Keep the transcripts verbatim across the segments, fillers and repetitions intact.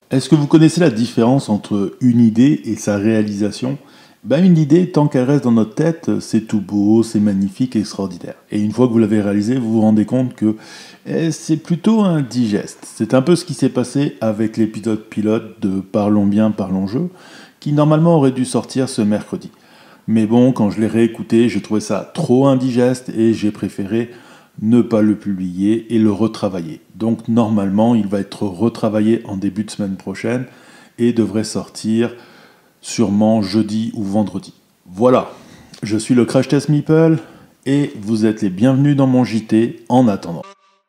Est-ce que vous connaissez la différence entre une idée et sa réalisation? Ben, une idée, tant qu'elle reste dans notre tête, c'est tout beau, c'est magnifique, extraordinaire. Et une fois que vous l'avez réalisée, vous vous rendez compte que eh, c'est plutôt indigeste. C'est un peu ce qui s'est passé avec l'épisode pilote de Parlons bien, parlons jeu, qui normalement aurait dû sortir ce mercredi. Mais bon, quand je l'ai réécouté, je trouvais ça trop indigeste et j'ai préféré ne pas le publier et le retravailler. Donc normalement, il va être retravaillé en début de semaine prochaine et devrait sortir sûrement jeudi ou vendredi. Voilà, je suis le Crash Test Meeple et vous êtes les bienvenus dans mon J T en attendant.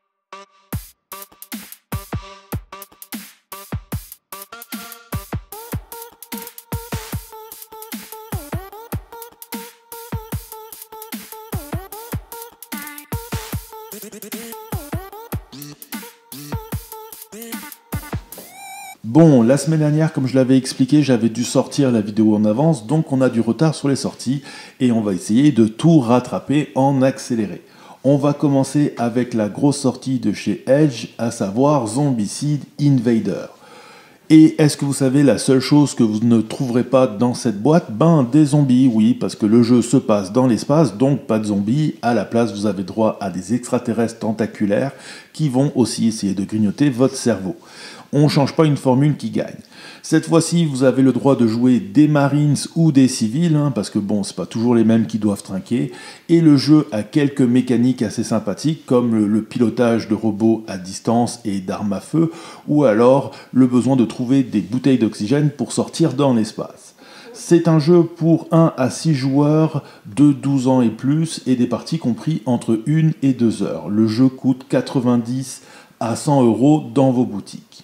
Bon, la semaine dernière, comme je l'avais expliqué, j'avais dû sortir la vidéo en avance, donc on a du retard sur les sorties, et on va essayer de tout rattraper en accéléré. On va commencer avec la grosse sortie de chez Edge, à savoir Zombicide Invader. Et est-ce que vous savez la seule chose que vous ne trouverez pas dans cette boîte? Ben, des zombies, oui, parce que le jeu se passe dans l'espace, donc pas de zombies. À la place, vous avez droit à des extraterrestres tentaculaires qui vont aussi essayer de grignoter votre cerveau. On ne change pas une formule qui gagne. Cette fois-ci, vous avez le droit de jouer des Marines ou des civils, hein, parce que bon, c'est pas toujours les mêmes qui doivent trinquer. Et le jeu a quelques mécaniques assez sympathiques, comme le, le pilotage de robots à distance et d'armes à feu, ou alors le besoin de trouver des bouteilles d'oxygène pour sortir dans l'espace. C'est un jeu pour un à six joueurs de douze ans et plus, et des parties compris entre une et deux heures. Le jeu coûte quatre-vingt-dix à cent euros dans vos boutiques.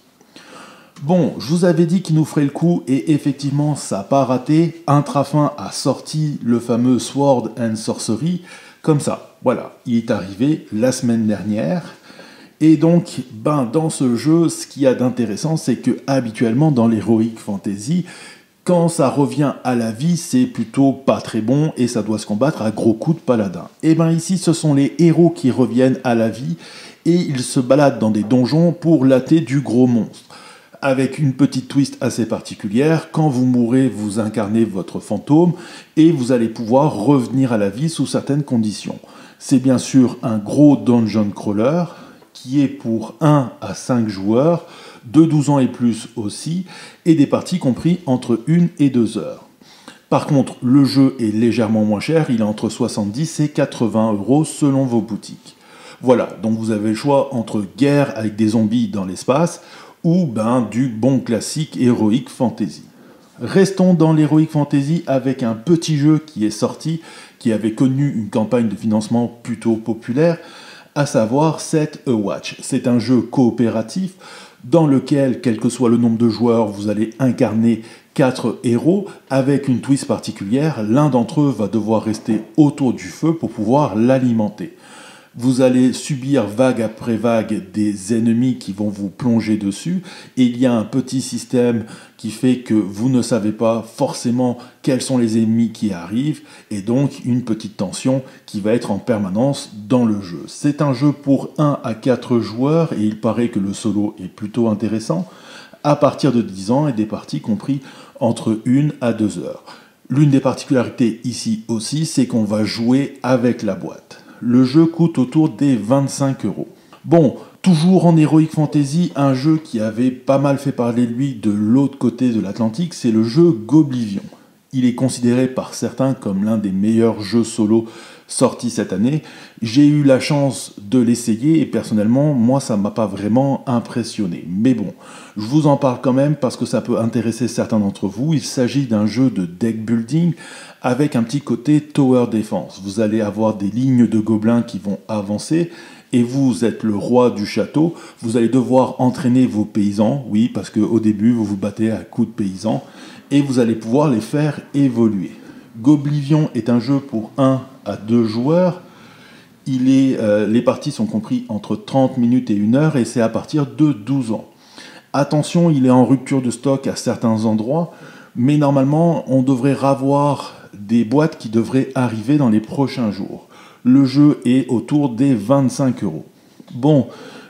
Bon, je vous avais dit qu'il nous ferait le coup, et effectivement, ça n'a pas raté. Intrafin a sorti le fameux Sword and Sorcery, comme ça. Voilà, il est arrivé la semaine dernière. Et donc, ben, dans ce jeu, ce qu'il y a d'intéressant, c'est que habituellement, dans l'Heroic Fantasy, quand ça revient à la vie, c'est plutôt pas très bon, et ça doit se combattre à gros coups de paladin. Et ben ici, ce sont les héros qui reviennent à la vie, et ils se baladent dans des donjons pour latter du gros monstre. Avec une petite twist assez particulière, quand vous mourrez, vous incarnez votre fantôme et vous allez pouvoir revenir à la vie sous certaines conditions. C'est bien sûr un gros dungeon crawler qui est pour un à cinq joueurs, de douze ans et plus aussi, et des parties compris entre une et deux heures. Par contre, le jeu est légèrement moins cher, il est entre soixante-dix et quatre-vingts euros selon vos boutiques. Voilà, donc vous avez le choix entre guerre avec des zombies dans l'espace, ou ben, du bon classique Heroic Fantasy. Restons dans l'Heroic Fantasy avec un petit jeu qui est sorti, qui avait connu une campagne de financement plutôt populaire, à savoir Set a Watch. C'est un jeu coopératif dans lequel, quel que soit le nombre de joueurs, vous allez incarner quatre héros avec une twist particulière. L'un d'entre eux va devoir rester autour du feu pour pouvoir l'alimenter. Vous allez subir vague après vague des ennemis qui vont vous plonger dessus, et il y a un petit système qui fait que vous ne savez pas forcément quels sont les ennemis qui arrivent, et donc une petite tension qui va être en permanence dans le jeu. C'est un jeu pour un à quatre joueurs, et il paraît que le solo est plutôt intéressant, à partir de dix ans, et des parties compris entre une à deux heures. L'une des particularités ici aussi, c'est qu'on va jouer avec la boîte. Le jeu coûte autour des vingt-cinq euros. Bon, toujours en Heroic Fantasy, un jeu qui avait pas mal fait parler de lui de l'autre côté de l'Atlantique, c'est le jeu Goblivion. Il est considéré par certains comme l'un des meilleurs jeux solo sortis cette année. J'ai eu la chance de l'essayer et personnellement, moi, ça ne m'a pas vraiment impressionné. Mais bon, je vous en parle quand même parce que ça peut intéresser certains d'entre vous. Il s'agit d'un jeu de deck building avec un petit côté tower defense. Vous allez avoir des lignes de gobelins qui vont avancer et vous êtes le roi du château. Vous allez devoir entraîner vos paysans, oui, parce qu'au début, vous vous battez à coups de paysans, et vous allez pouvoir les faire évoluer. Goblivion est un jeu pour un à deux joueurs. Il est, euh, les parties sont comprises entre trente minutes et une heure, et c'est à partir de douze ans. Attention, il est en rupture de stock à certains endroits, mais normalement, on devrait avoir des boîtes qui devraient arriver dans les prochains jours. Le jeu est autour des vingt-cinq euros. Bon,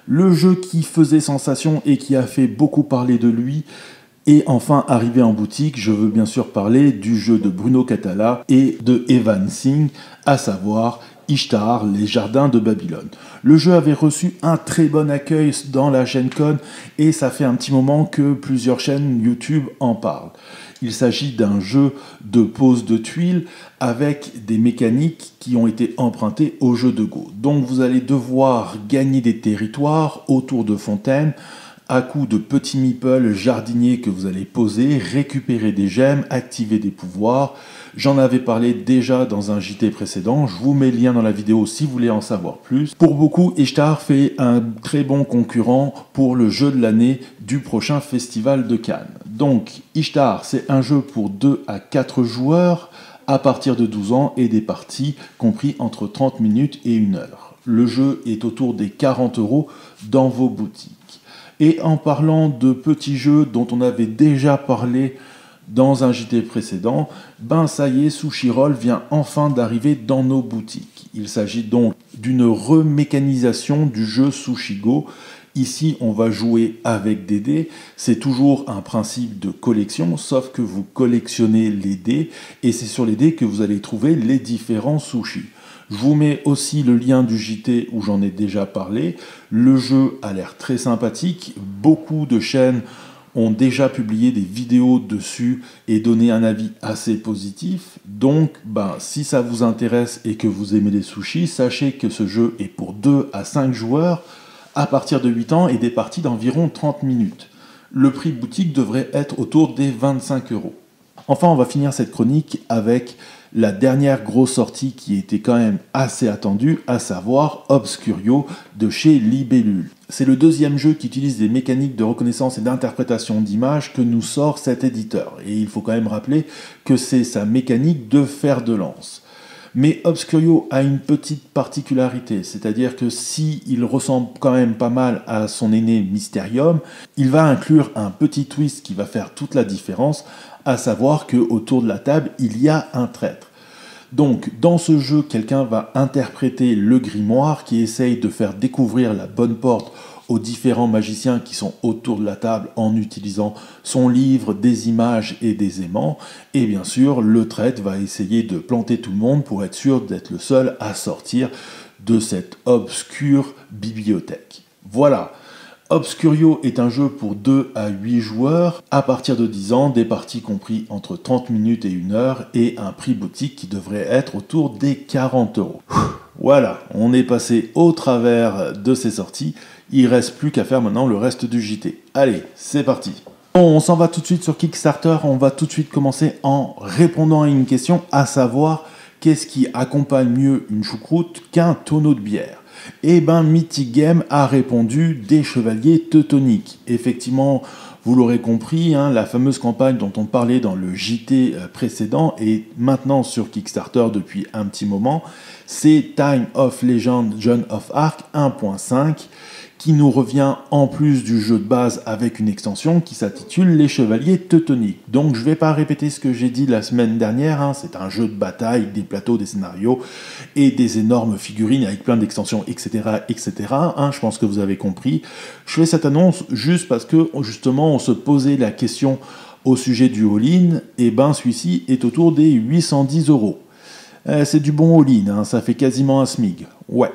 Le jeu qui faisait sensation et qui a fait beaucoup parler de lui est enfin arrivé en boutique. Je veux bien sûr parler du jeu de Bruno Cathala et de Evan Singh, à savoir Ishtar, les jardins de Babylone. Le jeu avait reçu un très bon accueil dans la Gen-Con et ça fait un petit moment que plusieurs chaînes YouTube en parlent. Il s'agit d'un jeu de pose de tuiles avec des mécaniques qui ont été empruntées au jeu de Go. Donc vous allez devoir gagner des territoires autour de fontaines à coups de petits meeples jardiniers que vous allez poser, récupérer des gemmes, activer des pouvoirs. J'en avais parlé déjà dans un J T précédent, je vous mets le lien dans la vidéo si vous voulez en savoir plus. Pour beaucoup, Ishtar fait un très bon concurrent pour le jeu de l'année du prochain festival de Cannes. Donc Ishtar, c'est un jeu pour deux à quatre joueurs à partir de douze ans et des parties compris entre trente minutes et une heure. Le jeu est autour des quarante euros dans vos boutiques. Et en parlant de petits jeux dont on avait déjà parlé dans un J T précédent, ben ça y est, Sushi Roll vient enfin d'arriver dans nos boutiques. Il s'agit donc d'une remécanisation du jeu Sushi Go. Ici, on va jouer avec des dés. C'est toujours un principe de collection, sauf que vous collectionnez les dés, et c'est sur les dés que vous allez trouver les différents sushis. Je vous mets aussi le lien du J T où j'en ai déjà parlé. Le jeu a l'air très sympathique. Beaucoup de chaînes ont déjà publié des vidéos dessus et donné un avis assez positif. Donc, ben, si ça vous intéresse et que vous aimez les sushis, sachez que ce jeu est pour deux à cinq joueurs à partir de huit ans et des parties d'environ trente minutes. Le prix boutique devrait être autour des vingt-cinq euros. Enfin, on va finir cette chronique avec la dernière grosse sortie qui était quand même assez attendue, à savoir Obscurio de chez Libellule. C'est le deuxième jeu qui utilise des mécaniques de reconnaissance et d'interprétation d'images que nous sort cet éditeur. Et il faut quand même rappeler que c'est sa mécanique de fer de lance. Mais Obscurio a une petite particularité, c'est-à-dire que s'il ressemble quand même pas mal à son aîné Mysterium, il va inclure un petit twist qui va faire toute la différence, à savoir qu'autour de la table, il y a un traître. Donc, dans ce jeu, quelqu'un va interpréter le grimoire qui essaye de faire découvrir la bonne porte aux différents magiciens qui sont autour de la table en utilisant son livre, des images et des aimants. Et bien sûr, le traître va essayer de planter tout le monde pour être sûr d'être le seul à sortir de cette obscure bibliothèque. Voilà. Obscurio est un jeu pour deux à huit joueurs, à partir de dix ans, des parties compris entre trente minutes et une heure, et un prix boutique qui devrait être autour des quarante euros. Voilà, on est passé au travers de ces sorties, il reste plus qu'à faire maintenant le reste du J T. Allez, c'est parti. Bon, on s'en va tout de suite sur Kickstarter, on va tout de suite commencer en répondant à une question, à savoir, qu'est-ce qui accompagne mieux une choucroute qu'un tonneau de bière ? Eh ben, Mythic Game a répondu des chevaliers teutoniques. Effectivement, vous l'aurez compris, hein, la fameuse campagne dont on parlait dans le J T précédent est maintenant sur Kickstarter depuis un petit moment. C'est Time of Legend Joan of Arc un point cinq qui nous revient en plus du jeu de base avec une extension qui s'intitule Les Chevaliers Teutoniques. Donc je ne vais pas répéter ce que j'ai dit la semaine dernière, hein, c'est un jeu de bataille, des plateaux, des scénarios et des énormes figurines avec plein d'extensions, et cetera et cetera. Hein, je pense que vous avez compris. Je fais cette annonce juste parce que justement on se posait la question au sujet du all-in, et ben celui-ci est autour des huit cent dix euros. Euh, c'est du bon all-in, hein, ça fait quasiment un SMIG. Ouais.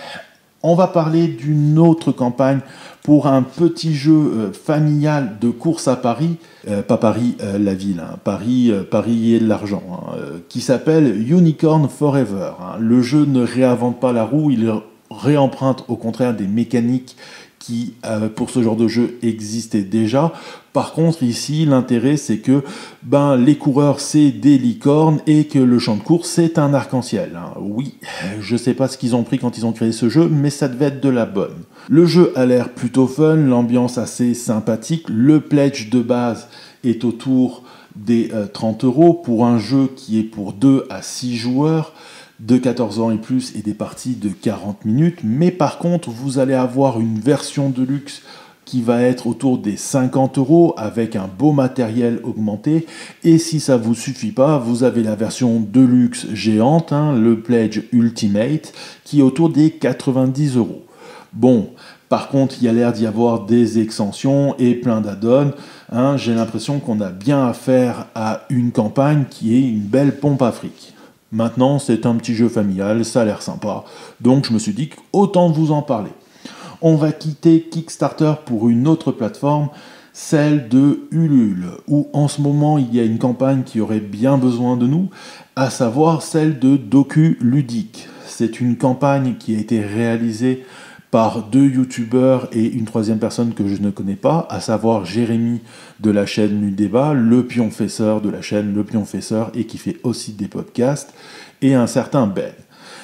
On va parler d'une autre campagne pour un petit jeu euh, familial de course à Paris, euh, pas Paris euh, la ville, hein, Paris, euh, Paris et l'argent, hein, euh, qui s'appelle Unicorn Forever. Hein. Le jeu ne réinvente pas la roue, il réemprunte au contraire des mécaniques qui, euh, pour ce genre de jeu, existaient déjà. Par contre, ici, l'intérêt, c'est que ben, les coureurs, c'est des licornes et que le champ de course, c'est un arc-en-ciel. Hein. Oui, je sais pas ce qu'ils ont pris quand ils ont créé ce jeu, mais ça devait être de la bonne. Le jeu a l'air plutôt fun, l'ambiance assez sympathique. Le pledge de base est autour des euh, trente euros pour un jeu qui est pour deux à six joueurs, de quatorze ans et plus et des parties de quarante minutes. Mais par contre, vous allez avoir une version de luxe qui va être autour des cinquante euros avec un beau matériel augmenté. Et si ça vous suffit pas, vous avez la version Deluxe géante, hein, le Pledge Ultimate, qui est autour des quatre-vingt-dix euros. Bon, Par contre, il y a l'air d'y avoir des extensions et plein d'add-ons. Hein, j'ai l'impression qu'on a bien affaire à une campagne qui est une belle pompe à fric. Maintenant, c'est un petit jeu familial, ça a l'air sympa. Donc je me suis dit qu'autant vous en parler. On va quitter Kickstarter pour une autre plateforme, celle de Ulule, où en ce moment il y a une campagne qui aurait bien besoin de nous, à savoir celle de Doku Ludique. C'est une campagne qui a été réalisée par deux youtubeurs et une troisième personne que je ne connais pas, à savoir Jérémy de la chaîne Nudébat, le pionfesseur de la chaîne Le Pionfesseur et qui fait aussi des podcasts, et un certain Ben.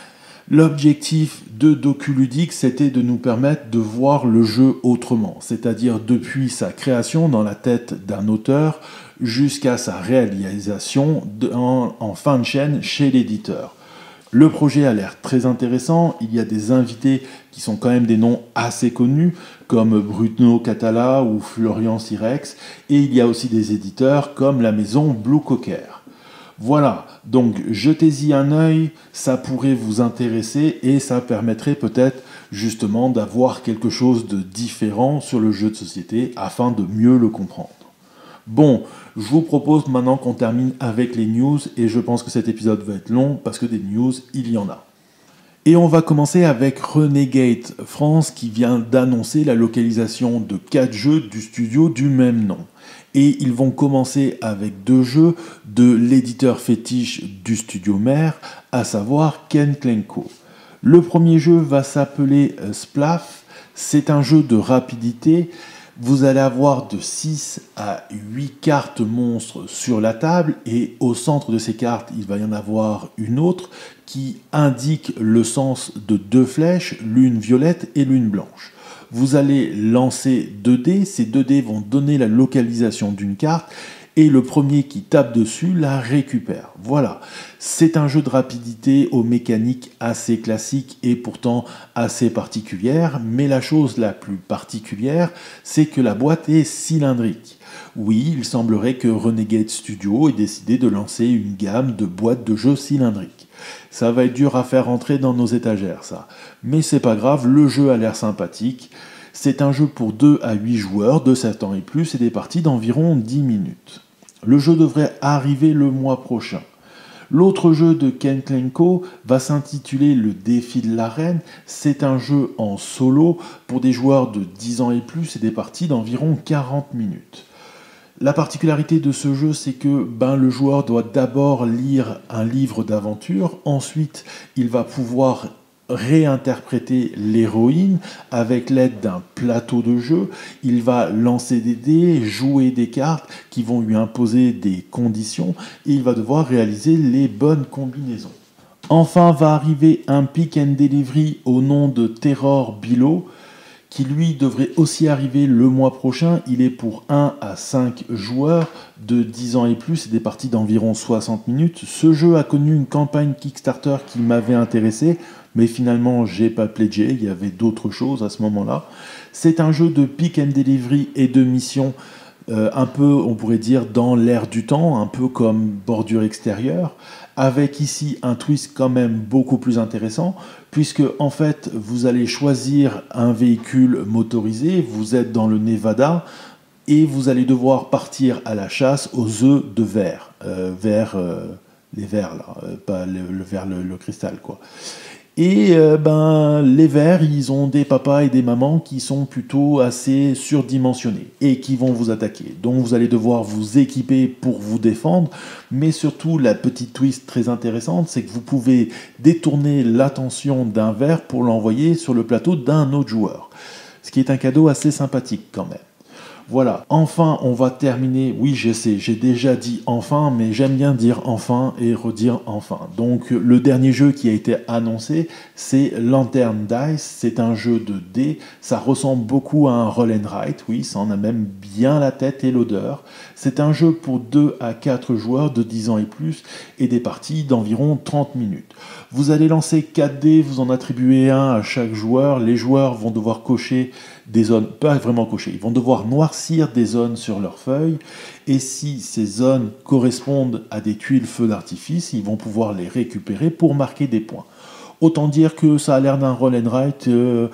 L'objectif de Doku Ludique, c'était de nous permettre de voir le jeu autrement, c'est-à-dire depuis sa création dans la tête d'un auteur jusqu'à sa réalisation en, en fin de chaîne chez l'éditeur. Le projet a l'air très intéressant, il y a des invités qui sont quand même des noms assez connus, comme Bruno Catala ou Florian Sirex, et il y a aussi des éditeurs comme la maison Blue Cocker. Voilà, donc jetez-y un œil, ça pourrait vous intéresser et ça permettrait peut-être justement d'avoir quelque chose de différent sur le jeu de société afin de mieux le comprendre. Bon, je vous propose maintenant qu'on termine avec les news et je pense que cet épisode va être long parce que des news, il y en a. Et on va commencer avec Renegade France qui vient d'annoncer la localisation de quatre jeux du studio du même nom. Et ils vont commencer avec deux jeux de l'éditeur fétiche du studio mère, à savoir Ken Klenko. Le premier jeu va s'appeler Splaf, c'est un jeu de rapidité. Vous allez avoir de six à huit cartes monstres sur la table et au centre de ces cartes, il va y en avoir une autre qui indique le sens de deux flèches, l'une violette et l'une blanche. Vous allez lancer deux dés, ces deux dés vont donner la localisation d'une carte et le premier qui tape dessus la récupère. Voilà, c'est un jeu de rapidité aux mécaniques assez classiques et pourtant assez particulières, mais la chose la plus particulière, c'est que la boîte est cylindrique. Oui, il semblerait que Renegade Studio ait décidé de lancer une gamme de boîtes de jeux cylindriques. Ça va être dur à faire entrer dans nos étagères, ça. Mais c'est pas grave, le jeu a l'air sympathique. C'est un jeu pour deux à huit joueurs, de sept ans et plus, et des parties d'environ dix minutes. Le jeu devrait arriver le mois prochain. L'autre jeu de Ken Klenko va s'intituler Le Défi de l'arène. C'est un jeu en solo pour des joueurs de dix ans et plus et des parties d'environ quarante minutes. La particularité de ce jeu, c'est que ben, le joueur doit d'abord lire un livre d'aventure, ensuite il va pouvoir réinterpréter l'héroïne avec l'aide d'un plateau de jeu. Il va lancer des dés, jouer des cartes qui vont lui imposer des conditions et il va devoir réaliser les bonnes combinaisons. Enfin va arriver un pick and delivery au nom de Terror Below qui lui devrait aussi arriver le mois prochain. Il est pour un à cinq joueurs de dix ans et plus et des parties d'environ soixante minutes. Ce jeu a connu une campagne Kickstarter qui m'avait intéressé, mais finalement j'ai pas pledgé, il y avait d'autres choses à ce moment-là. C'est un jeu de pick and delivery et de mission euh, un peu, on pourrait dire, dans l'air du temps, un peu comme Bordure extérieure, avec ici un twist quand même beaucoup plus intéressant, puisque en fait vous allez choisir un véhicule motorisé, vous êtes dans le Nevada, et vous allez devoir partir à la chasse aux œufs de verre, euh, vers euh, les vers là, euh, pas le, le verre, le, le cristal quoi. Et euh, ben, les vers, ils ont des papas et des mamans qui sont plutôt assez surdimensionnés et qui vont vous attaquer. Donc vous allez devoir vous équiper pour vous défendre, mais surtout la petite twist très intéressante, c'est que vous pouvez détourner l'attention d'un ver pour l'envoyer sur le plateau d'un autre joueur. Ce qui est un cadeau assez sympathique quand même. Voilà, enfin on va terminer, oui je sais, j'ai déjà dit enfin, mais j'aime bien dire enfin et redire enfin. Donc le dernier jeu qui a été annoncé, c'est Lantern Dice, c'est un jeu de dés, ça ressemble beaucoup à un roll and write, oui, ça en a même bien la tête et l'odeur. C'est un jeu pour deux à quatre joueurs de dix ans et plus et des parties d'environ trente minutes. Vous allez lancer quatre dés, vous en attribuez un à chaque joueur, les joueurs vont devoir cocher des zones, pas vraiment cocher, ils vont devoir noircir des zones sur leurs feuilles, et si ces zones correspondent à des tuiles feux d'artifice, ils vont pouvoir les récupérer pour marquer des points. Autant dire que ça a l'air d'un roll and write euh,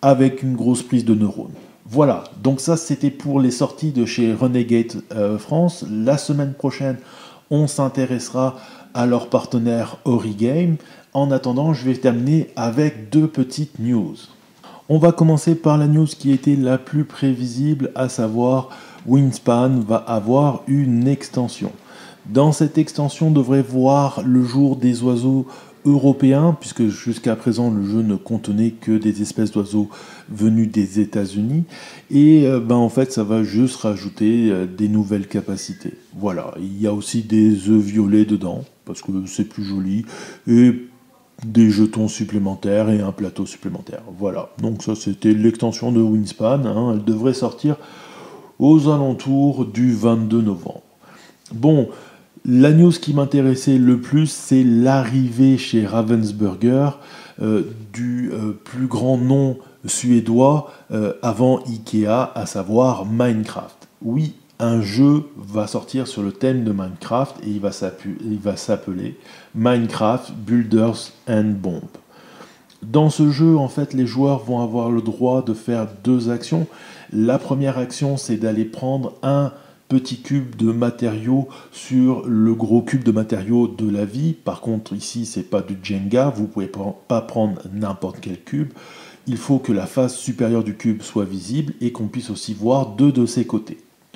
avec une grosse prise de neurones. Voilà, donc ça c'était pour les sorties de chez Renegade euh, France. La semaine prochaine, on s'intéressera à leur partenaire Origame. En attendant, je vais terminer avec deux petites news. On va commencer par la news qui était la plus prévisible, à savoir Wingspan va avoir une extension. Dans cette extension, on devrait voir le jour des oiseaux européens, puisque jusqu'à présent le jeu ne contenait que des espèces d'oiseaux venus des États-Unis, et euh, ben, en fait ça va juste rajouter euh, des nouvelles capacités. Voilà, il y a aussi des œufs violets dedans, parce que c'est plus joli, et des jetons supplémentaires et un plateau supplémentaire. Voilà, donc ça c'était l'extension de Wingspan, hein. Elle devrait sortir aux alentours du vingt-deux novembre. Bon, la news qui m'intéressait le plus, c'est l'arrivée chez Ravensburger euh, du euh, plus grand nom suédois euh, avant Ikea, à savoir Minecraft. Oui, un jeu va sortir sur le thème de Minecraft et il va s'appeler Minecraft Builders and Bomb. Dans ce jeu, en fait, les joueurs vont avoir le droit de faire deux actions. La première action, c'est d'aller prendre un petit cube de matériaux sur le gros cube de matériaux de la vie. Par contre, ici, c'est pas du Jenga, vous pouvez pas prendre n'importe quel cube. Il faut que la face supérieure du cube soit visible et qu'on puisse aussi voir deux de ses côtés.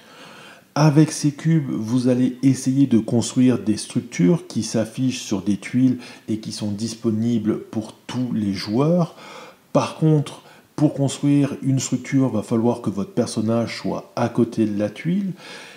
Avec ces cubes, vous allez essayer de construire des structures qui s'affichent sur des tuiles et qui sont disponibles pour tous les joueurs. Par contre, pour construire une structure, il va falloir que votre personnage soit à côté de la tuile.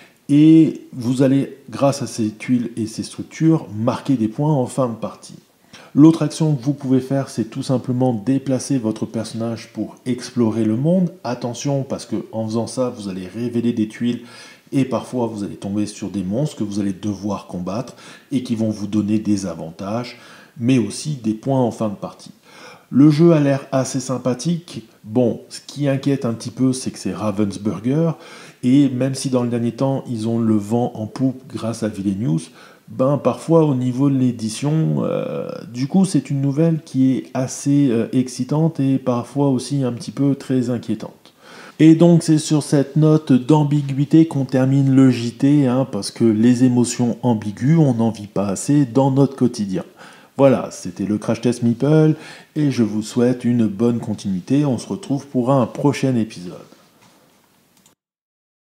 Et vous allez, grâce à ces tuiles et ces structures, marquer des points en fin de partie. L'autre action que vous pouvez faire, c'est tout simplement déplacer votre personnage pour explorer le monde. Attention, parce qu'en faisant ça, vous allez révéler des tuiles et parfois vous allez tomber sur des monstres que vous allez devoir combattre et qui vont vous donner des avantages, mais aussi des points en fin de partie. Le jeu a l'air assez sympathique. Bon, ce qui inquiète un petit peu, c'est que c'est Ravensburger, et même si dans le dernier temps, ils ont le vent en poupe grâce à Vilenius, ben parfois au niveau de l'édition, euh, du coup c'est une nouvelle qui est assez euh, excitante et parfois aussi un petit peu très inquiétante. Et donc c'est sur cette note d'ambiguïté qu'on termine le J T, hein, parce que les émotions ambiguës, on n'en vit pas assez dans notre quotidien. Voilà, c'était le Crash Test Meeple, et je vous souhaite une bonne continuité. On se retrouve pour un prochain épisode.